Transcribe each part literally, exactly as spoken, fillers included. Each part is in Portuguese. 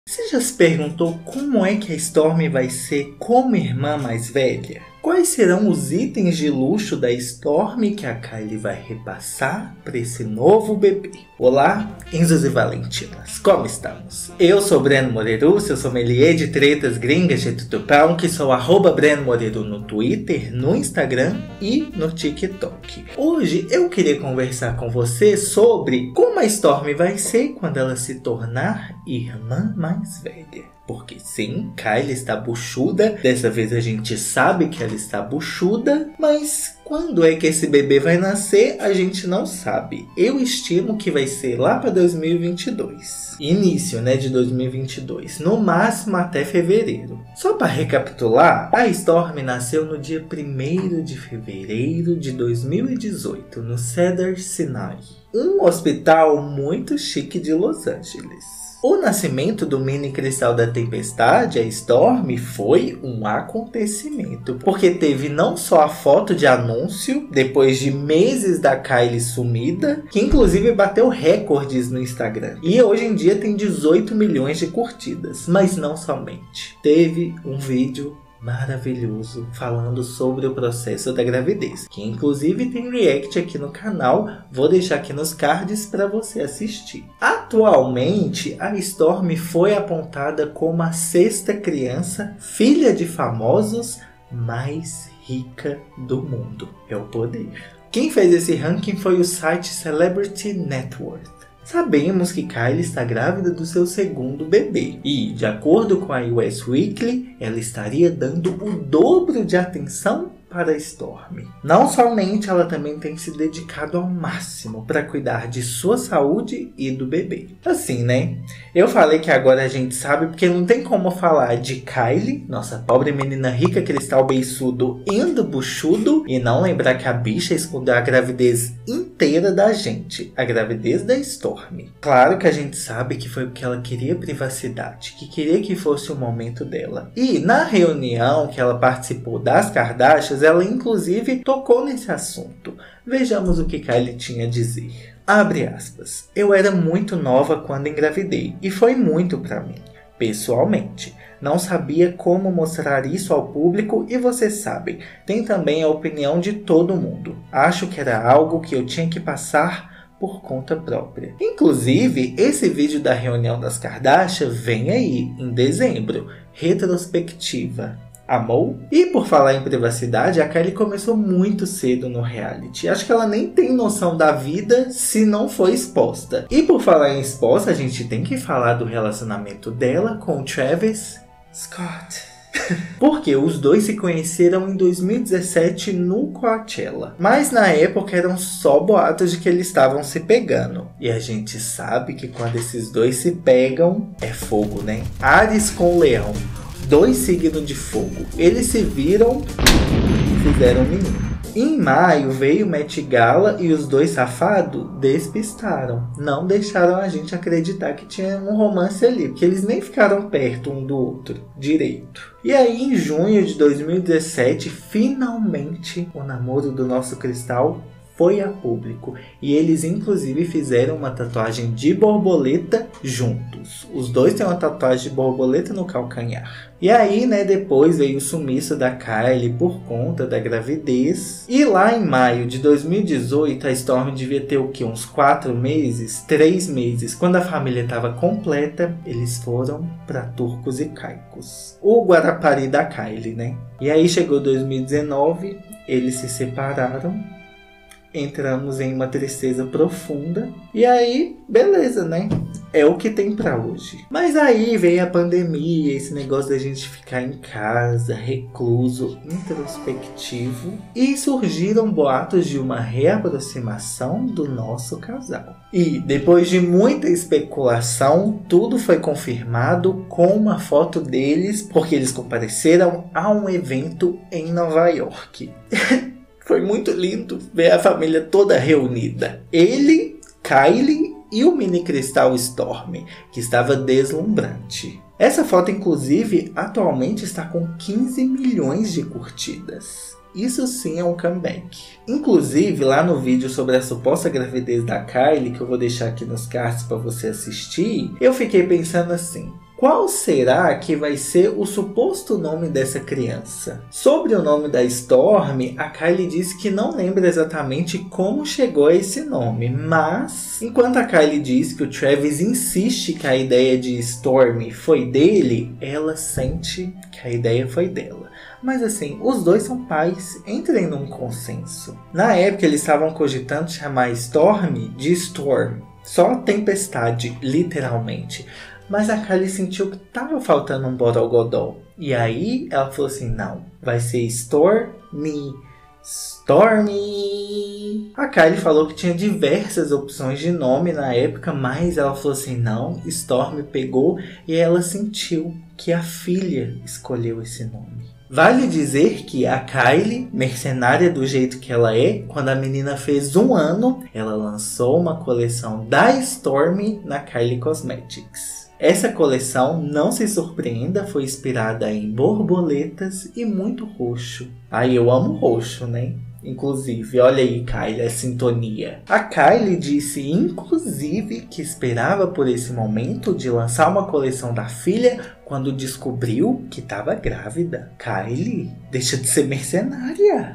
Você já se perguntou como é que a Stormi vai ser como irmã mais velha? Quais serão os itens de luxo da Stormi que a Kylie vai repassar para esse novo bebê? Olá, Enzos e Valentinas, como estamos? Eu sou Breno Moreiro, seu sommelier de tretas gringas de tutupão, que sou arroba Breno Moreiro no Twitter, no Instagram e no TikTok. Hoje eu queria conversar com você sobre como a Stormi vai ser quando ela se tornar irmã mais velha. Porque sim, Kylie está buchuda, dessa vez a gente sabe que ela está buchuda, mas quando é que esse bebê vai nascer, a gente não sabe. Eu estimo que vai ser lá para dois mil e vinte e dois. Início, né, de dois mil e vinte e dois, no máximo até fevereiro. Só para recapitular, a Stormi nasceu no dia primeiro de fevereiro de dois mil e dezoito, no Cedar Sinai, um hospital muito chique de Los Angeles. O nascimento do mini cristal da tempestade, a Stormi, foi um acontecimento, porque teve não só a foto de anúncio, depois de meses da Kylie sumida, que inclusive bateu recordes no Instagram, e hoje em dia tem dezoito milhões de curtidas, mas não somente. Teve um vídeo maravilhoso falando sobre o processo da gravidez, que inclusive tem react aqui no canal, vou deixar aqui nos cards para você assistir. Atualmente, a Stormi foi apontada como a sexta criança, filha de famosos, mais rica do mundo. É o poder. Quem fez esse ranking foi o site Celebrity Net Worth. Sabemos que Kylie está grávida do seu segundo bebê e, de acordo com a U S Weekly, ela estaria dando o dobro de atenção para a Stormi. Não somente, ela também tem se dedicado ao máximo para cuidar de sua saúde e do bebê. Assim, né? Eu falei que agora a gente sabe porque não tem como falar de Kylie, nossa pobre menina rica, cristal beiçudo e buchudo, e não lembrar que a bicha escondeu a gravidez inteira da gente, a gravidez da Stormi. Claro que a gente sabe que foi porque ela queria privacidade, que queria que fosse o momento dela. E na reunião que ela participou das Kardashians, ela inclusive tocou nesse assunto. Vejamos o que Kylie tinha a dizer. Abre aspas. Eu era muito nova quando engravidei e foi muito pra mim, pessoalmente. Não sabia como mostrar isso ao público e vocês sabem, tem também a opinião de todo mundo. Acho que era algo que eu tinha que passar por conta própria. Inclusive, esse vídeo da reunião das Kardashian vem aí, em dezembro. Retrospectiva. Amou? E por falar em privacidade, a Kylie começou muito cedo no reality. Acho que ela nem tem noção da vida se não foi exposta. E por falar em exposta, a gente tem que falar do relacionamento dela com o Travis Scott. Porque os dois se conheceram em dois mil e dezessete no Coachella. Mas na época eram só boatos de que eles estavam se pegando. E a gente sabe que quando esses dois se pegam, é fogo, né? Áries com Leão. Dois signos de fogo. Eles se viram e fizeram um menino. Em maio veio o Met Gala e os dois safados despistaram. Não deixaram a gente acreditar que tinha um romance ali, porque eles nem ficaram perto um do outro direito. E aí em junho de dois mil e dezessete, finalmente o namoro do nosso cristal foi a público. E eles inclusive fizeram uma tatuagem de borboleta juntos. Os dois têm uma tatuagem de borboleta no calcanhar. E aí, né, depois veio o sumiço da Kylie por conta da gravidez. E lá em maio de dois mil e dezoito, a Stormi devia ter o quê? Uns quatro meses? três meses. Quando a família estava completa, eles foram para Turcos e Caicos. O Guarapari da Kylie, né? E aí chegou dois mil e dezenove, eles se separaram. Entramos em uma tristeza profunda. E aí, beleza, né? É o que tem pra hoje. Mas aí veio a pandemia, esse negócio da gente ficar em casa, recluso, introspectivo. E surgiram boatos de uma reaproximação do nosso casal. E depois de muita especulação, tudo foi confirmado com uma foto deles, porque eles compareceram a um evento em Nova York. Foi muito lindo ver a família toda reunida. Ele, Kylie e o mini cristal Stormi, que estava deslumbrante. Essa foto, inclusive, atualmente está com quinze milhões de curtidas. Isso sim é um comeback. Inclusive, lá no vídeo sobre a suposta gravidez da Kylie, que eu vou deixar aqui nos cards para você assistir, eu fiquei pensando assim, Qual será que vai ser o suposto nome dessa criança? Sobre o nome da Storm, a Kylie disse que não lembra exatamente como chegou a esse nome, mas enquanto a Kylie diz que o Travis insiste que a ideia de Storm foi dele, ela sente que a ideia foi dela. Mas assim, os dois são pais, entrem num consenso. Na época eles estavam cogitando chamar Storm de Storm, só tempestade, literalmente. Mas a Kylie sentiu que tava faltando um borogodó. E aí ela falou assim, não, vai ser Stormy, Stormy. A Kylie falou que tinha diversas opções de nome na época, mas ela falou assim, não, Stormy pegou e ela sentiu que a filha escolheu esse nome. Vale dizer que a Kylie, mercenária do jeito que ela é, quando a menina fez um ano, ela lançou uma coleção da Stormy na Kylie Cosmetics. Essa coleção, não se surpreenda, foi inspirada em borboletas e muito roxo. Ai, eu amo roxo, né? Inclusive, olha aí, Kylie, a sintonia. A Kylie disse, inclusive, que esperava por esse momento de lançar uma coleção da filha quando descobriu que estava grávida. Kylie, deixa de ser mercenária.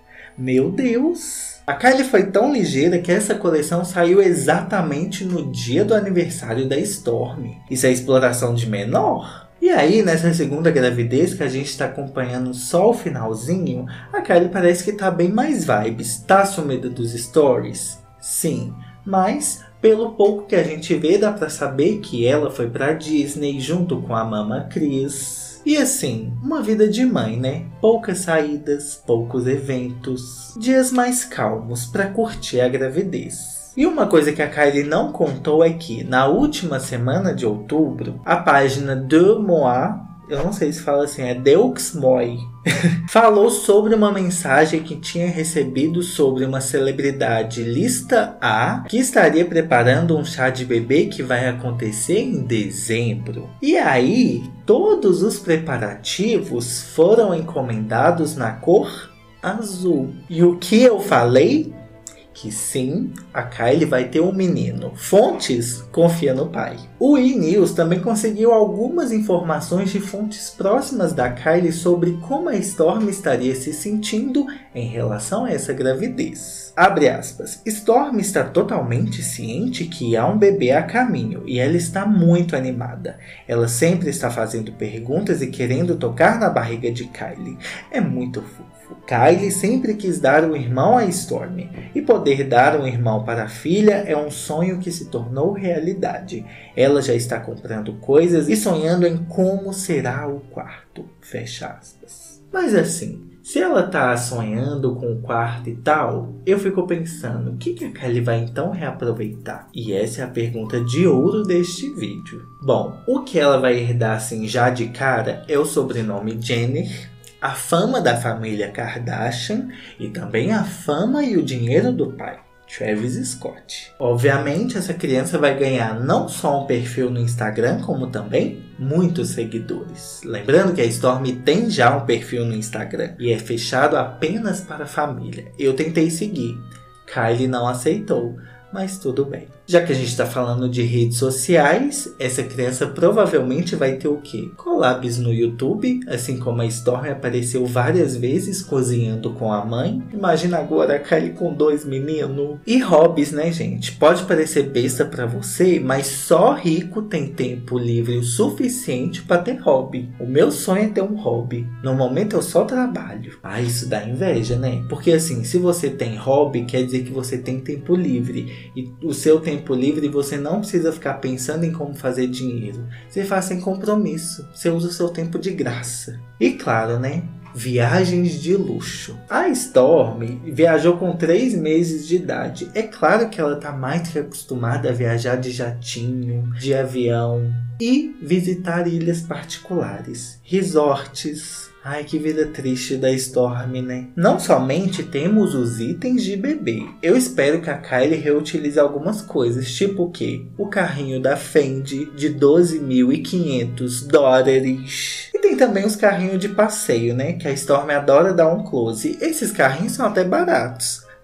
Meu Deus! A Kylie foi tão ligeira que essa coleção saiu exatamente no dia do aniversário da Storm. Isso é exploração de menor? E aí, nessa segunda gravidez que a gente está acompanhando só o finalzinho, a Kylie parece que tá bem mais vibes. Tá sumida dos stories? Sim, mas pelo pouco que a gente vê dá pra saber que ela foi pra Disney junto com a Mama Chris. E assim, uma vida de mãe, né? Poucas saídas, poucos eventos, dias mais calmos pra curtir a gravidez. E uma coisa que a Kylie não contou é que, na última semana de outubro, a página De Moi, eu não sei se fala assim, é Deux Moi, falou sobre uma mensagem que tinha recebido sobre uma celebridade lista A que estaria preparando um chá de bebê que vai acontecer em dezembro. E aí, todos os preparativos foram encomendados na cor azul. E o que eu falei? Que sim, a Kylie vai ter um menino. Fontes, confia no pai. O E! News também conseguiu algumas informações de fontes próximas da Kylie sobre como a Storm estaria se sentindo em relação a essa gravidez. Abre aspas. Storm está totalmente ciente que há um bebê a caminho e ela está muito animada. Ela sempre está fazendo perguntas e querendo tocar na barriga de Kylie. É muito fofo. Kylie sempre quis dar um irmão a Storm, e poder dar um irmão para a filha é um sonho que se tornou realidade. Ela já está comprando coisas e sonhando em como será o quarto. Fecha aspas. Mas assim, se ela tá sonhando com o quarto e tal, eu fico pensando, o que, que a Kylie vai então reaproveitar? E essa é a pergunta de ouro deste vídeo. Bom, o que ela vai herdar assim já de cara é o sobrenome Jenner, a fama da família Kardashian e também a fama e o dinheiro do pai, Travis Scott. Obviamente, essa criança vai ganhar não só um perfil no Instagram, como também muitos seguidores. Lembrando que a Storm tem já um perfil no Instagram e é fechado apenas para a família. Eu tentei seguir, Kylie não aceitou, mas tudo bem. Já que a gente está falando de redes sociais, essa criança provavelmente vai ter o quê? Collabs no YouTube, assim como a Storm apareceu várias vezes cozinhando com a mãe. Imagina agora a Kylie com dois meninos. E hobbies, né, gente? Pode parecer besta para você, mas só rico tem tempo livre o suficiente para ter hobby. O meu sonho é ter um hobby. No momento eu só trabalho. Ah, isso dá inveja, né? Porque assim, se você tem hobby, quer dizer que você tem tempo livre. E o seu tempo tempo livre você não precisa ficar pensando em como fazer dinheiro. Você faz sem compromisso. Você usa o seu tempo de graça. E claro, né? Viagens de luxo. A Storm viajou com três meses de idade. É claro que ela está mais que acostumada a viajar de jatinho, de avião e visitar ilhas particulares, resorts. Ai, que vida triste da Storm, né? Não somente temos os itens de bebê. Eu espero que a Kylie reutilize algumas coisas, tipo o quê? O carrinho da Fendi de doze mil e quinhentos dólares. E tem também os carrinhos de passeio, né? Que a Storm adora dar um close. Esses carrinhos são até baratos.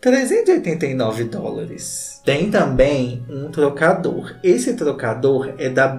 trezentos e oitenta e nove dólares. Tem também um trocador. Esse trocador é da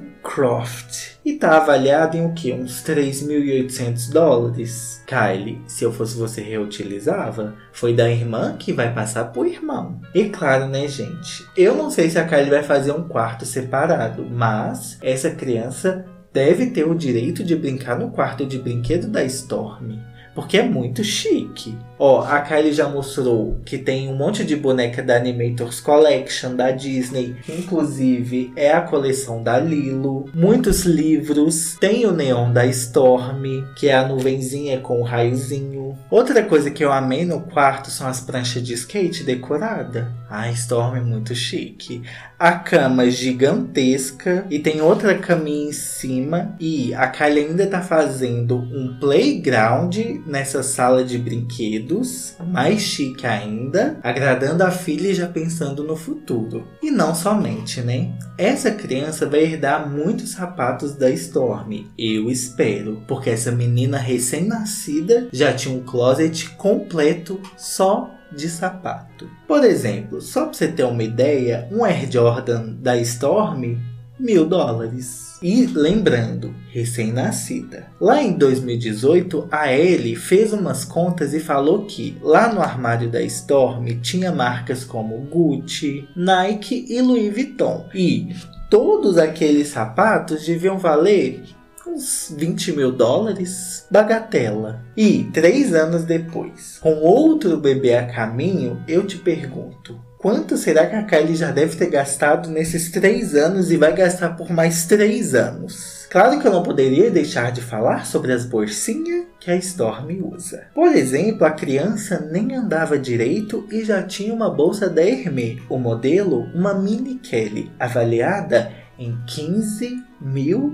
Bancroft e tá avaliado em o que? Uns três mil e oitocentos dólares. Kylie, se eu fosse você, reutilizava? Foi da irmã que vai passar pro irmão. E claro, né, gente? Eu não sei se a Kylie vai fazer um quarto separado, mas essa criança deve ter o direito de brincar no quarto de brinquedo da Stormy, porque é muito chique. Ó, a Kylie já mostrou que tem um monte de boneca da Animators Collection da Disney. Inclusive, é a coleção da Lilo. Muitos livros. Tem o neon da Stormy, que é a nuvenzinha com o raiozinho. Outra coisa que eu amei no quarto são as pranchas de skate decorada. A Stormy é muito chique. A cama gigantesca. E tem outra caminha em cima. E a Kylie ainda tá fazendo um playground nessa sala de brinquedos. Mais chique ainda, agradando a filha e já pensando no futuro. E não somente, né? Essa criança vai herdar muitos sapatos da Stormy, eu espero, porque essa menina recém-nascida já tinha um closet completo só de sapato. Por exemplo, só para você ter uma ideia, um Air Jordan da Stormy, mil dólares. E lembrando, recém-nascida. Lá em dois mil e dezoito, a Ellie fez umas contas e falou que lá no armário da Stormy tinha marcas como Gucci, Nike e Louis Vuitton. E todos aqueles sapatos deviam valer uns vinte mil dólares, bagatela. E três anos depois, com outro bebê a caminho, eu te pergunto, quanto será que a Kylie já deve ter gastado nesses três anos e vai gastar por mais três anos? Claro que eu não poderia deixar de falar sobre as bolsinhas que a Stormy usa. Por exemplo, a criança nem andava direito e já tinha uma bolsa da Hermès, o modelo uma Mini Kelly, avaliada em quinze mil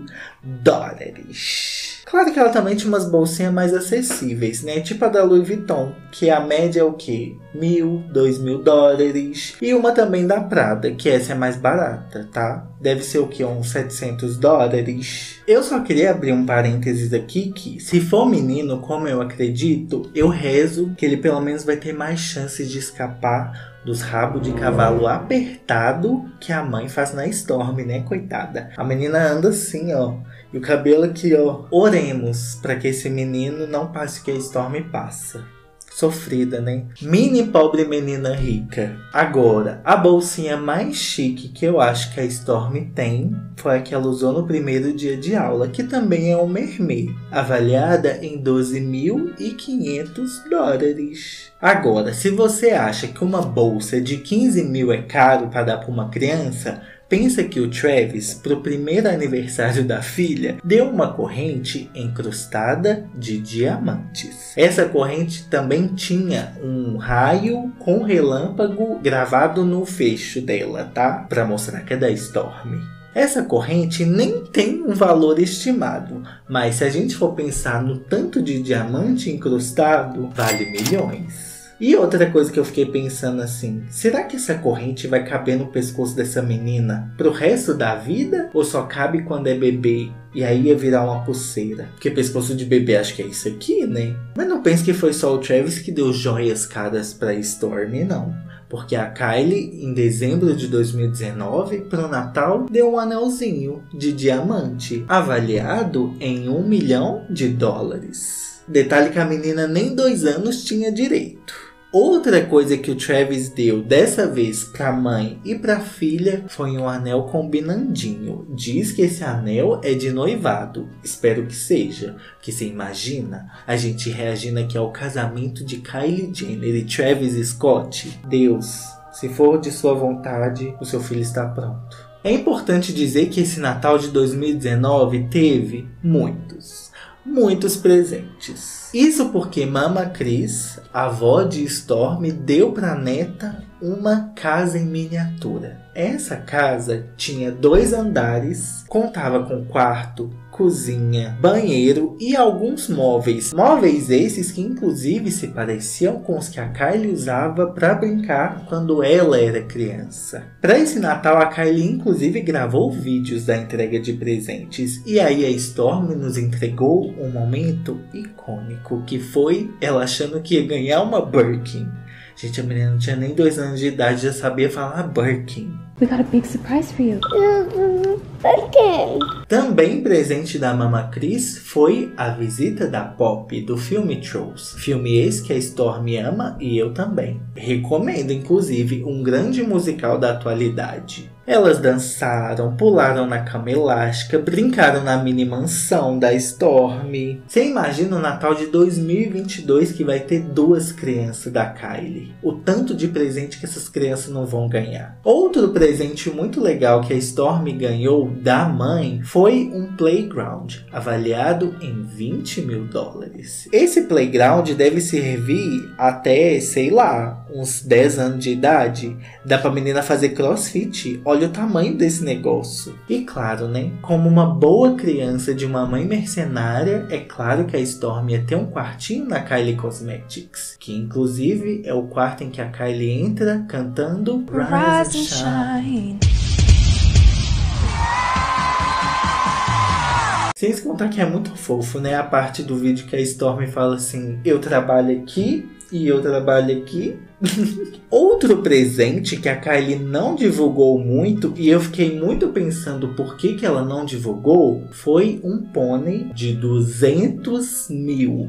dólares. Claro que ela também tinha umas bolsinhas mais acessíveis, né? Tipo a da Louis Vuitton, que a média é o quê? Mil, dois mil dólares. E uma também da Prada, que essa é mais barata, tá? Deve ser o quê? Uns setecentos dólares. Eu só queria abrir um parênteses aqui que, se for menino, como eu acredito, eu rezo que ele pelo menos vai ter mais chances de escapar dos rabos de cavalo apertado que a mãe faz na Stormy, né, coitada? A menina anda assim, ó. E o cabelo aqui, ó. Oremos para que esse menino não passe o que a Stormy passa. Sofrida, né? Mini pobre menina rica. Agora, a bolsinha mais chique que eu acho que a Stormy tem foi a que ela usou no primeiro dia de aula, que também é uma Hermès, avaliada em doze mil e quinhentos dólares. Agora, se você acha que uma bolsa de quinze mil é caro para dar para uma criança, pensa que o Travis, para o primeiro aniversário da filha, deu uma corrente encrustada de diamantes. Essa corrente também tinha um raio com relâmpago gravado no fecho dela, tá? Para mostrar que é da Stormy. Essa corrente nem tem um valor estimado, mas se a gente for pensar no tanto de diamante incrustado, vale milhões. E outra coisa que eu fiquei pensando assim, será que essa corrente vai caber no pescoço dessa menina pro resto da vida? Ou só cabe quando é bebê e aí ia virar uma pulseira? Porque pescoço de bebê acho que é isso aqui, né? Mas não pense que foi só o Travis que deu joias caras pra Stormy, não. Porque a Kylie, em dezembro de dois mil e dezenove, pro Natal, deu um anelzinho de diamante, avaliado em um milhão de dólares. Detalhe que a menina nem dois anos tinha direito. Outra coisa que o Travis deu, dessa vez para a mãe e para a filha, foi um anel combinandinho. Diz que esse anel é de noivado. Espero que seja. Porque você imagina a gente reagindo aqui ao casamento de Kylie Jenner e Travis Scott? Deus, se for de sua vontade, o seu filho está pronto. É importante dizer que esse Natal de dois mil e dezenove teve muitos, muitos presentes. Isso porque Mama Cris, a avó de Stormy, deu para a neta uma casa em miniatura. Essa casa tinha dois andares, contava com quarto, cozinha, banheiro e alguns móveis. Móveis esses que inclusive se pareciam com os que a Kylie usava para brincar quando ela era criança. Para esse Natal a Kylie inclusive gravou vídeos da entrega de presentes. E aí a Stormy nos entregou um momento icônico, que foi ela achando que ia ganhar uma Birkin. Gente, a menina não tinha nem dois anos de idade, já sabia falar Birkin. We got a big surprise for you. Birkin. Também presente da Mama Cris foi a visita da Pop do filme Trolls. Filme esse que a Stormi ama e eu também. Recomendo, inclusive, um grande musical da atualidade. Elas dançaram, pularam na cama elástica, brincaram na mini mansão da Stormi. Você imagina o Natal de dois mil e vinte e dois que vai ter duas crianças da Kylie. O tanto de presente que essas crianças não vão ganhar. Outro presente muito legal que a Stormi ganhou da mãe foi um playground, avaliado em vinte mil dólares. Esse playground deve servir até, sei lá, uns dez anos de idade. Dá pra menina fazer crossfit. Olha o tamanho desse negócio. E claro, né? Como uma boa criança de uma mãe mercenária, é claro que a Stormi ia ter um quartinho na Kylie Cosmetics. Que inclusive é o quarto em que a Kylie entra cantando Rise and Shine. Sem se contar que é muito fofo, né? A parte do vídeo que a Stormi fala assim: eu trabalho aqui e eu trabalho aqui. Outro presente que a Kylie não divulgou muito, e eu fiquei muito pensando por que, que ela não divulgou, foi um pônei de duzentos mil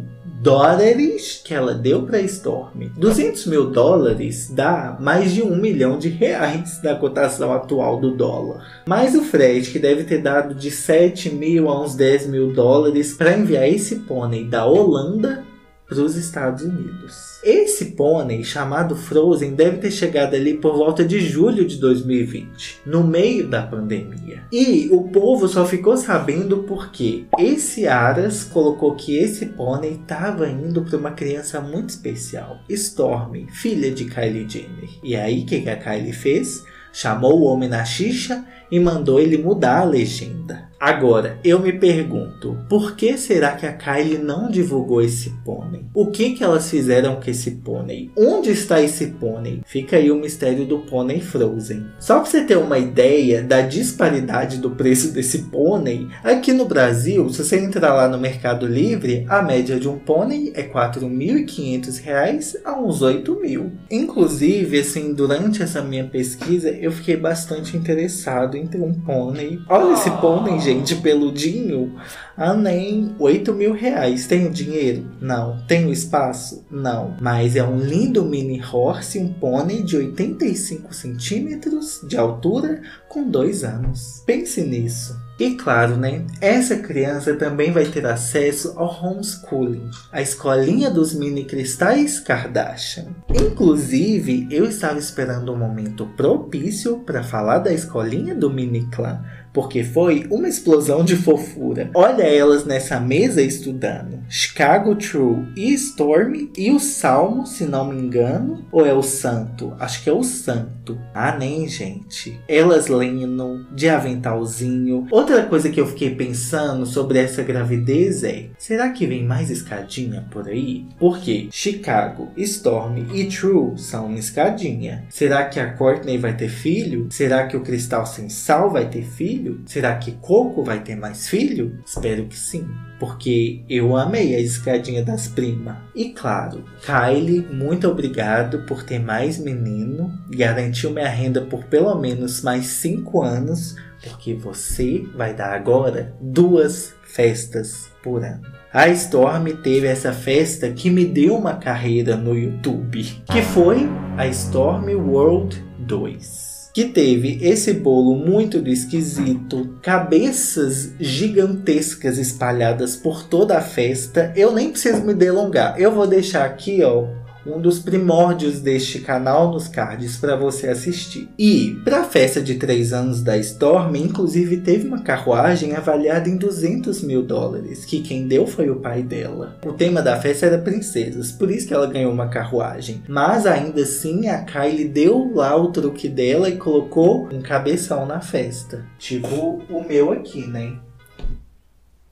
dólares que ela deu para a Stormi. duzentos mil dólares dá mais de um milhão de reais na cotação atual do dólar. Mais o frete, que deve ter dado de sete mil a uns dez mil dólares para enviar esse pônei da Holanda para os Estados Unidos. Esse pônei, chamado Frozen, deve ter chegado ali por volta de julho de dois mil e vinte, no meio da pandemia. E o povo só ficou sabendo porque esse Aras colocou que esse pônei estava indo para uma criança muito especial, Stormi, filha de Kylie Jenner. E aí, o que, que a Kylie fez? Chamou o homem na xixa e mandou ele mudar a legenda. Agora, eu me pergunto, por que será que a Kylie não divulgou esse pônei? O que que elas fizeram com esse pônei? Onde está esse pônei? Fica aí o mistério do pônei Frozen. Só para você ter uma ideia da disparidade do preço desse pônei, aqui no Brasil, se você entrar lá no Mercado Livre, a média de um pônei é quatro mil e quinhentos reais a uns oito mil. Inclusive, assim, durante essa minha pesquisa, eu fiquei bastante interessado em ter um pônei. Olha esse pônei, gente, peludinho. Ah, nem oito mil reais. Tem o dinheiro? Não. Tem o espaço? Não. Mas é um lindo mini horse, um pônei de oitenta e cinco centímetros de altura com dois anos. Pense nisso. E claro, né? Essa criança também vai ter acesso ao homeschooling, a escolinha dos mini cristais Kardashian. Inclusive, eu estava esperando um momento propício para falar da escolinha do mini clã, porque foi uma explosão de fofura. Olha elas nessa mesa estudando. Chicago True e Stormi e o Salmo, se não me engano. Ou é o Santo? Acho que é o Santo. Ah, nem, gente. Elas lendo, de aventalzinho. Outra coisa que eu fiquei pensando sobre essa gravidez é: será que vem mais escadinha por aí? Porque Chicago, Stormi e True são uma escadinha. Será que a Kourtney vai ter filho? Será que o Cristal Sem Sal vai ter filho? Será que Coco vai ter mais filho? Espero que sim, porque eu amei a escadinha das primas. E claro, Kylie, muito obrigado por ter mais menino. Garantiu minha renda por pelo menos mais cinco anos, porque você vai dar agora duas festas por ano. A Stormi teve essa festa que me deu uma carreira no YouTube, que foi a Stormi World dois. Que teve esse bolo muito do esquisito, cabeças gigantescas espalhadas por toda a festa. Eu nem preciso me delongar, eu vou deixar aqui, ó, um dos primórdios deste canal nos cards para você assistir. E para a festa de três anos da Stormi, inclusive teve uma carruagem avaliada em duzentos mil dólares, que quem deu foi o pai dela. O tema da festa era princesas, por isso que ela ganhou uma carruagem. Mas ainda assim a Kylie deu lá o truque dela e colocou um cabeção na festa. Tipo o meu aqui, né?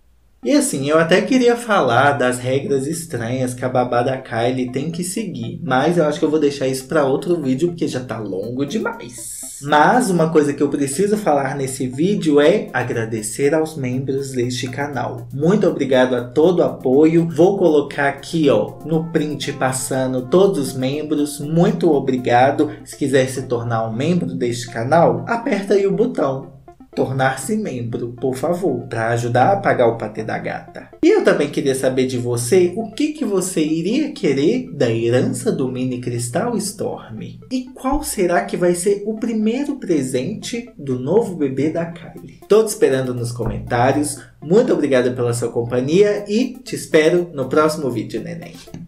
E assim, eu até queria falar das regras estranhas que a babá da Kylie tem que seguir, mas eu acho que eu vou deixar isso para outro vídeo porque já tá longo demais. Mas uma coisa que eu preciso falar nesse vídeo é agradecer aos membros deste canal. Muito obrigado a todo o apoio. Vou colocar aqui, ó, no print passando todos os membros. Muito obrigado. Se quiser se tornar um membro deste canal, aperta aí o botão tornar-se membro, por favor, para ajudar a pagar o patê da gata. E eu também queria saber de você o que, que você iria querer da herança do Mini Cristal Storm. E qual será que vai ser o primeiro presente do novo bebê da Kylie? Tô te esperando nos comentários. Muito obrigado pela sua companhia e te espero no próximo vídeo, neném.